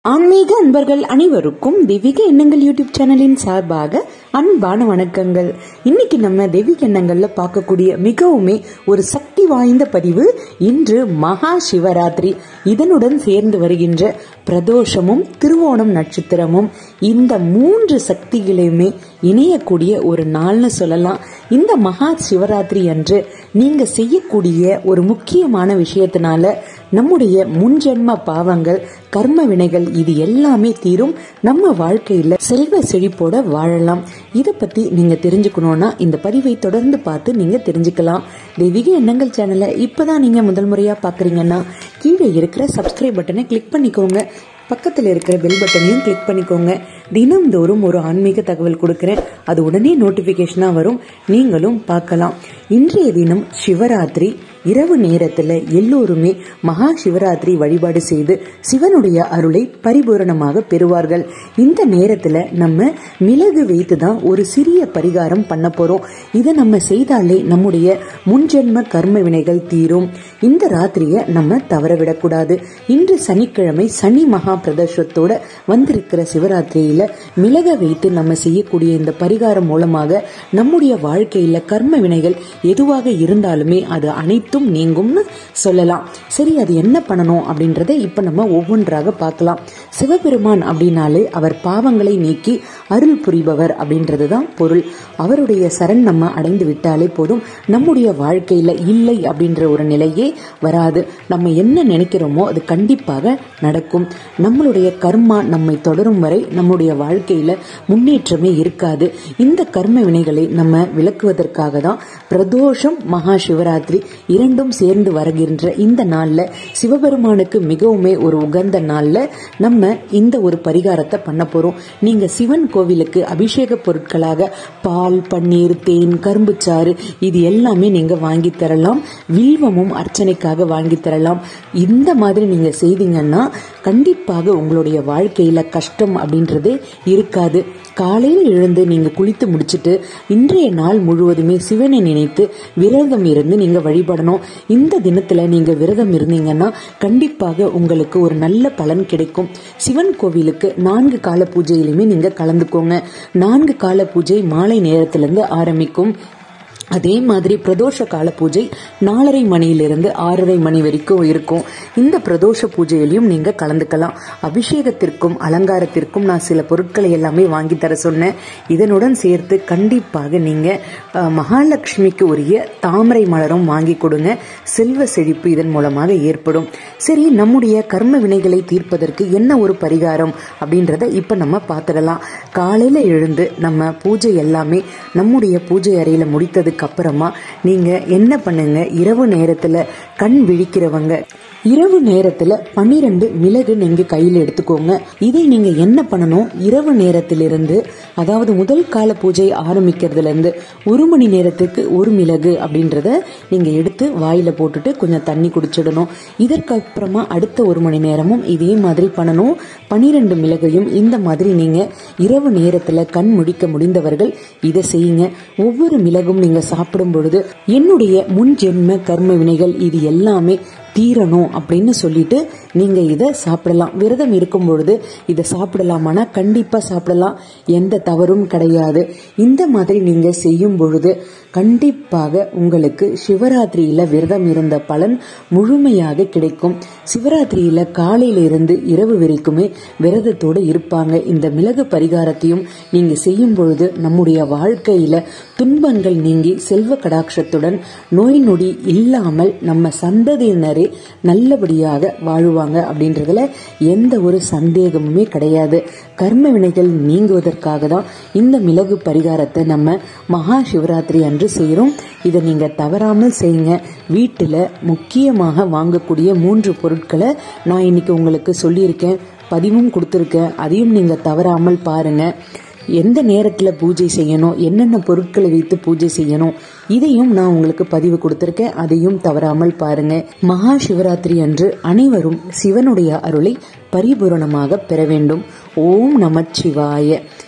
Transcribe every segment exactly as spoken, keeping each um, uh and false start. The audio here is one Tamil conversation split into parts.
ஆன்மீக அன்பர்கள் அனைவருக்கும் தெய்வீக எண்ணங்கள் யூடியூப் சேனலின் சார்பாக அன்பான வணக்கங்கள். இன்னைக்கு நம்ம தெய்வீக எண்ணங்கள்ல பார்க்கக்கூடிய மிகவுமே ஒரு சக்தி வாய்ந்த பதிவு இன்று மகா சிவராத்திரி. இதனுடன் சேர்ந்து வருகின்ற பிரதோஷமும் திருவோணம் நட்சத்திரமும் இந்த மூன்று சக்திகளையுமே இணையக்கூடிய ஒரு நாள்னு சொல்லலாம். இந்த மகா சிவராத்திரி அன்று நீங்க செய்யக்கூடிய ஒரு முக்கியமான விஷயத்தினால நம்முடைய முன்ஜென்ம பாவங்கள், கர்ம வினைகள் இது எல்லாமே தீரும். நம்ம வாழ்க்கையில செல்வ செழிப்போட வாழலாம். இத பத்தி நீங்க தெரிஞ்சுக்கணும்னா இந்த பதிவை தொடர்ந்து பார்த்து நீங்க தெரிஞ்சுக்கலாம். தெய்வீக எண்ணங்கள் சேனலை இப்பதான் நீங்க முதல் முறையா பாக்குறீங்கன்னா கீழே இருக்கிற சப்ஸ்கிரைப் பட்டனை கிளிக் பண்ணிக்கோங்க. பக்கத்தில் இருக்கிற பெல் பட்டனையும் கிளிக் பண்ணிக்கோங்க. தினம்தோறும் ஒரு ஆன்மீக தகவல் கொடுக்கிறேன், அது உடனே நோட்டிபிகேஷனா வரும், நீங்களும் பார்க்கலாம். இன்றைய தினம் சிவராத்திரி. இரவு நேரத்துல எல்லோருமே மகா சிவராத்திரி வழிபாடு செய்து சிவனுடைய அருளை பரிபூரணமாக பெறுவார்கள். இந்த நேரத்துல நம்ம மிளகு வைத்து தான் ஒரு சிறிய பரிகாரம் பண்ண போறோம். இதை நம்ம செய்தாலே நம்முடைய முன்ஜென்ம கர்ம வினைகள் தீரும். இந்த ராத்திரிய நம்ம தவறவிடக்கூடாது. இன்று சனிக்கிழமை, சனி மகா பிரதோஷத்தோட வந்திருக்கிற சிவராத்திரியில மிளக வைத்து நம்ம செய்யக்கூடிய இந்த பரிகாரம் மூலமாக நம்முடைய வாழ்க்கையில கர்ம வினைகள் எதுவாக இருந்தாலுமே அது அனைத்தும் நீங்கும்னு சொல்லலாம். சரி, அது என்ன பண்ணணும் அப்படின்றத இப்ப நம்ம ஒவ்வொன்றாக பார்க்கலாம். சிவபெருமான் அப்படின்னாலே அவர் பாவங்களை நீக்கி அருள் புரிபவர் அப்படின்றதுதான் பொருள். அவருடைய சரண் நம்ம அடைந்து விட்டாலே போதும், நம்முடைய வாழ்க்கையில இல்லை அப்படின்ற ஒரு நிலையே வராது. நம்ம என்ன நினைக்கிறோமோ அது கண்டிப்பாக நடக்கும். நம்மளுடைய கர்மா நம்மை தொடரும் வரை நம்முடைய வாழ்க்கையில முன்னேற்றமே இருக்காது. இந்த கர்ம வினைகளை நம்ம விளக்குவதற்காக தான் பிரதோஷம், மகா சிவராத்திரி இரண்டும் சேர்ந்து வருகின்ற இந்த நாள்ல சிவபெருமானுக்கு மிகவுமே ஒரு உகந்த நாள்ல நம்ம இந்த ஒரு பரிகாரத்தை பண்ண போறோம். நீங்க சிவன் கோவிலுக்கு அபிஷேக பொருட்களாக பால், பன்னீர், தேன், கரும்புச்சாறு இது எல்லாமே நீங்க வாங்கி தரலாம். வில்வமும் அர்ச்சனைக்காக வாங்கி தரலாம். இந்த மாதிரி நீங்க செய்தீங்கன்னா கண்டிப்பாக உங்களுடைய வாழ்க்கையில கஷ்டம் அப்படின்றதே இருக்காது. காலையில் எழுந்து நீங்க குளித்து முடிச்சுட்டு இன்றைய நாள் முழுவதுமே சிவனை நினைத்து விரதம் இருந்து நீங்க வழிபடணும். இந்த தினத்துல நீங்க விரதம் இருந்தீங்கன்னா கண்டிப்பாக உங்களுக்கு ஒரு நல்ல பலன் கிடைக்கும். சிவன் கோவிலுக்கு நான்கு கால பூஜையிலுமே நீங்க கலந்துக்கோங்க. நான்கு கால பூஜை மாலை நேரத்திலிருந்து ஆரம்பிக்கும். அதே மாதிரி பிரதோஷ கால பூஜை நாலரை மணியிலிருந்து ஆறரை மணி வரைக்கும் இருக்கும். இந்த பிரதோஷ பூஜையிலையும் நீங்க கலந்துக்கலாம். அபிஷேகத்திற்கும் அலங்காரத்திற்கும் நான் சில பொருட்களை எல்லாமே வாங்கி தர சொன்னேன். இதனுடன் சேர்த்து கண்டிப்பாக நீங்க மகாலட்சுமிக்கு உரிய தாமரை மலரும் வாங்கி கொடுங்க. செல்வ செழிப்பு இதன் மூலமாக ஏற்படும். சரி, நம்முடைய கர்ம வினைகளை தீர்ப்பதற்கு என்ன ஒரு பரிகாரம் அப்படின்றத இப்ப நம்ம பார்த்துடலாம். காலையில எழுந்து நம்ம பூஜை எல்லாமே நம்முடைய பூஜை அறையில முடித்ததுக்கு அப்புறமா நீங்க என்ன பண்ணுங்க, இரவு நேரத்துல கண் விழிக்கிறவங்க இரவு நேரத்துல பன்னிரண்டு மிளகு நீங்க கையில எடுத்துக்கோங்க. இதை நீங்க என்ன பண்ணணும், இரவு நேரத்திலிருந்து அதாவது முதல் கால பூஜை ஆரம்பிக்கிறதுல இருந்து ஒரு மணி நேரத்துக்கு ஒரு மிளகு அப்படின்றத நீங்க எடுத்து வாயில போட்டுட்டு கொஞ்சம் தண்ணி குடிச்சிடணும். இதற்கு அப்புறமா அடுத்த ஒரு மணி நேரமும் இதே மாதிரி பண்ணணும். பன்னிரண்டு மிளகையும் இந்த மாதிரி நீங்க இரவு நேரத்துல கண் முடிக்க முடிந்தவர்கள் இதை செய்யுங்க. ஒவ்வொரு மிளகும் நீங்க சாப்பிடும் பொழுது என்னுடைய முன் ஜென்ம கர்ம வினைகள் இது எல்லாமே தீரணும் அப்படின்னு சொல்லிட்டு நீங்க இதை சாப்பிடலாம். விரதம் இருக்கும் பொழுது இதை சாப்பிடலாமானா கண்டிப்பா சாப்பிடலாம், எந்த தவறும் கிடையாது. இந்த மாதிரி நீங்க செய்யும் பொழுது கண்டிப்பாக உங்களுக்கு சிவராத்திரியில விரதம் இருந்த பலன் முழுமையாக கிடைக்கும். சிவராத்திரியில காலையில இருந்து இரவு வரைக்குமே விரதத்தோடு இருப்பாங்க. இந்த மிளகு பரிகாரத்தையும் நீங்க செய்யும் பொழுது நம்முடைய வாழ்க்கையில துன்பங்கள் நீங்கி செல்வ கடாட்சத்துடன் நோய் நொடி இல்லாமல் நம்ம சந்ததியினரே நல்லபடியாக வாழுவாங்க அப்படின்றதுல எந்த ஒரு சந்தேகமுமே கிடையாது. கர்ம வினைகள் நீங்குவதற்காக தான் இந்த மிளகு பரிகாரத்தை நம்ம மகா சிவராத்திரி அன்று செய்யறோம். இதை நீங்க தவறாமல் செய்யுங்க. வீட்டுல முக்கியமாக வாங்கக்கூடிய மூன்று பொருட்களை நான் இன்னைக்கு உங்களுக்கு சொல்லியிருக்கேன், பதிவும் கொடுத்திருக்கேன். அதையும் நீங்க தவறாமல் பாருங்க. எந்த நேரத்துல பூஜை செய்யணும், என்னென்ன பொருட்களை வைத்து பூஜை செய்யணும் இதையும் நான் உங்களுக்கு பதிவு கொடுத்திருக்கேன். அதையும் தவறாமல் பாருங்க. மகா சிவராத்திரி அன்று அனைவரும் சிவனுடைய அருளை பரிபூரணமாக பெற வேண்டும். ஓம் நமச்சிவாய.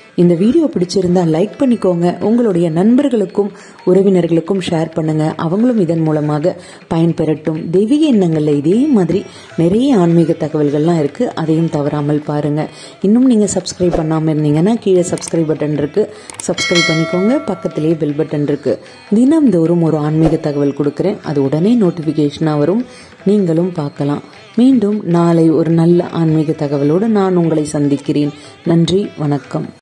இந்த வீடியோ பிடிச்சிருந்தா லைக் பண்ணிக்கோங்க, உங்களுடைய நண்பர்களுக்கும் உறவினர்களுக்கும் ஷேர் பண்ணுங்க, அவங்களும் இதன் மூலமாக பயன்பெறட்டும். தெய்வீக எண்ணங்கள்ல இதே மாதிரி நிறைய ஆன்மீக தகவல்கள்லாம் இருக்கு, அதையும் தவறாமல் பாருங்க. இன்னும் நீங்க சப்ஸ்கிரைப் பண்ணாம இருந்தீங்கன்னா கீழே சப்ஸ்கிரைப் பட்டன் இருக்கு, சப்ஸ்கிரைப் பண்ணிக்கோங்க. பக்கத்திலேயே பெல் பட்டன் இருக்கு. தினம்தோறும் ஒரு ஆன்மீக தகவல் கொடுக்கிறேன், அது உடனே நோட்டிபிகேஷனா வரும், நீங்களும் பார்க்கலாம். மீண்டும் நாளை ஒரு நல்ல ஆன்மீக தகவலோடு நான் உங்களை சந்திக்கிறேன். நன்றி, வணக்கம்.